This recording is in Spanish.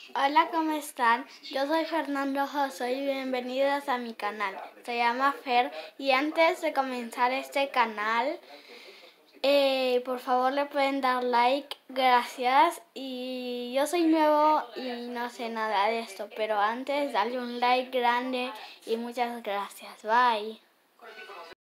Hola, ¿cómo están? Yo soy Fernando Joso y bienvenidos a mi canal. Se llama Fer y antes de comenzar este canal, por favor le pueden dar like, gracias. Y yo soy nuevo y no sé nada de esto, pero antes dale un like grande y muchas gracias. Bye.